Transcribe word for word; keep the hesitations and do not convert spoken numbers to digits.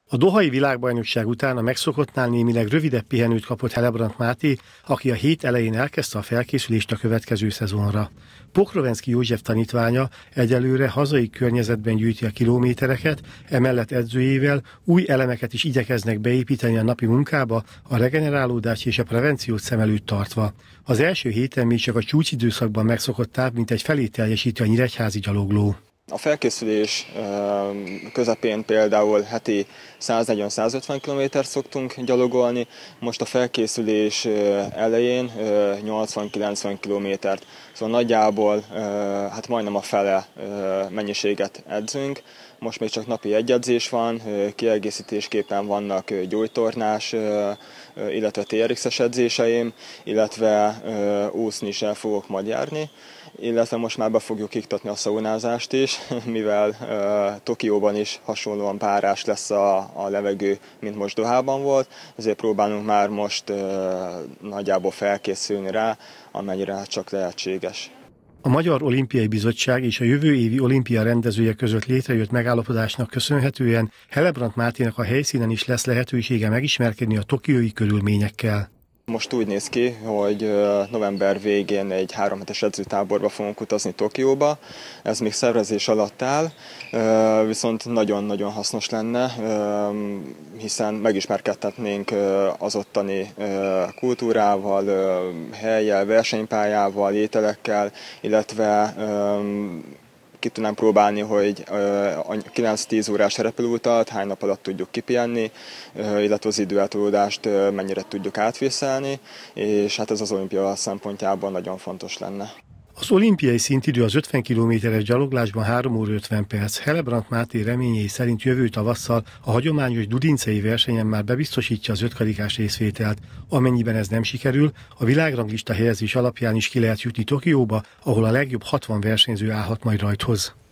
A dohai világbajnokság után a megszokottnál némileg rövidebb pihenőt kapott Hellebrandt Máté, aki a hét elején elkezdte a felkészülést a következő szezonra. Pokrovenszky József tanítványa egyelőre hazai környezetben gyűjti a kilométereket, emellett edzőjével új elemeket is igyekeznek beépíteni a napi munkába, a regenerálódást és a prevenciót szem előtt tartva. Az első héten még csak a csúcsidőszakban megszokott táv mintegy felét teljesíti a nyíregyházi gyalogló. A felkészülés közepén például heti száznegyven-százötven kilométert szoktunk gyalogolni, most a felkészülés elején nyolcvan-kilencven kilométert, szóval nagyjából hát majdnem a fele mennyiséget edzünk. Most még csak napi egy edzés van, kiegészítésképpen vannak gyógytornás, illetve té er iksz-es edzéseim, illetve úszni is el fogok majd járni, illetve most már be fogjuk iktatni a szaunázást is, mivel uh, Tokióban is hasonlóan párás lesz a, a levegő, mint most Dohában volt, ezért próbálunk már most uh, nagyjából felkészülni rá, amennyire csak lehetséges. A Magyar Olimpiai Bizottság és a jövő évi olimpia rendezője között létrejött megállapodásnak köszönhetően Hellebrandt Máténak a helyszínen is lesz lehetősége megismerkedni a tokiói körülményekkel. Most úgy néz ki, hogy november végén egy három hetes edzőtáborba fogunk utazni Tokióba. Ez még szervezés alatt áll, viszont nagyon-nagyon hasznos lenne, hiszen megismerkedhetnénk az ottani kultúrával, hellyel, versenypályával, ételekkel, illetve ki tudnánk próbálni, hogy a kilenc-tíz órás repülőutat hány nap alatt tudjuk kipihenni, illetve az időeltolódást mennyire tudjuk átvészelni, és hát ez az olimpia szempontjából nagyon fontos lenne. Az olimpiai szintidő az ötven kilométeres gyaloglásban három óra ötven perc. Hellebrandt Máté reményei szerint jövő tavasszal a hagyományos dudincei versenyen már bebiztosítja az ötkarikás részvételt. Amennyiben ez nem sikerül, a világranglista helyezés alapján is ki lehet jutni Tokióba, ahol a legjobb hatvan versenyző állhat majd rajthoz.